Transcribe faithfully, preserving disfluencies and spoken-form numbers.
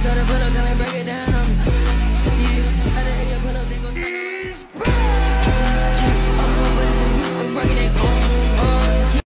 told her pull up, come and break it down.